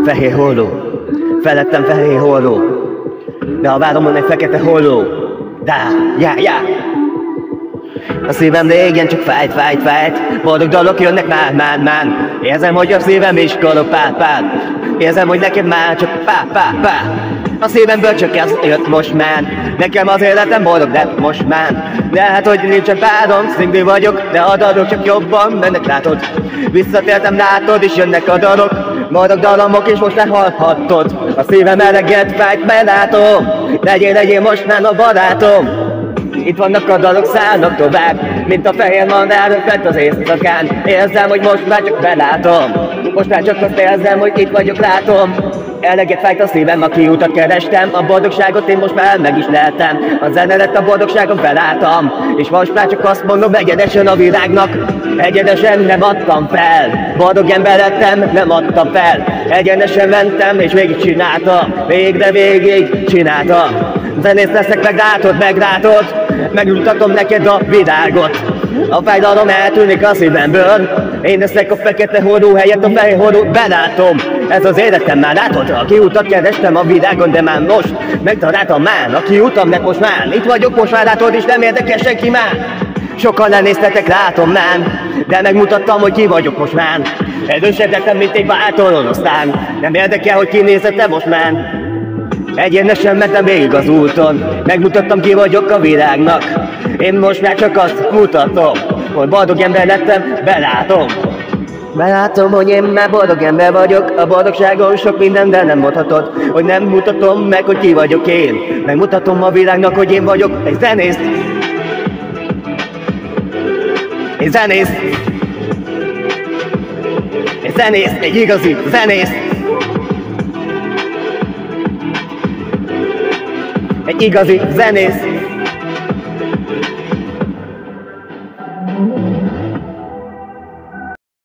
Fehér holló, felettem fehér holló, de a vállomon egy fekete holló. Já. A szívem régen csak fájt. Boldog dalok jönnek már. Érzem, hogy a szívem is kalopál. Érzem, hogy neked már csak pá. A szívemből csak ez jött most már. Nekem az életem boldog, de most már. De hát, hogy nincsen párom, szingli vagyok, de a dalok csak jobban mennek, látod. Visszatértem, látod, és jönnek a dalok. Boldog dalomok, és most lehallhattod. A szívem eleget fájt, belátom. Legyél most már a barátom. Itt vannak a dalok, szállnak tovább, mint a fehér madár fent az éjszakán. Érzem, hogy most már csak belátom. Most már csak azt érzem, hogy itt vagyok, látom. Eleget fájt a szívem, a kiutat kerestem. A boldogságot én most már meg is lehetem. A zene lett a boldogságom, felálltam. És most már csak azt mondom egyenesen a világnak. Egyenesen nem adtam fel. Boldog ember lettem, nem adtam fel. Egyenesen mentem és végigcsináltam. Végig csináltam. Zenész leszek, meglátod. Megmutatom neked a világot. A fájdalom eltűnik a szívemből. Én leszek a fekete holló helyett a fehér holló, belátom. Ez az életem már, látod? A kiutat kerestem a világon, de már most megtaláltam már. A kiutamnak most már. Itt vagyok most már, látod, és nem érdekel senki már. Sokan lenéztetek, látom már, de megmutattam, hogy ki vagyok most már. Erősebb lettem, mint egy váltóorosztán. Nem érdekel, hogy kinézete most már. Egyenesen mentem végig az úton. Megmutattam, ki vagyok a világnak. Én most már csak azt mutatom, hogy boldog ember lettem, belátom, hogy én már boldog ember vagyok. A boldogságon sok minden, de nem mondhatod, hogy nem mutatom meg, hogy ki vagyok én. Megmutatom a világnak, hogy én vagyok egy zenész. Egy igazi zenész. Egy igazi zenész.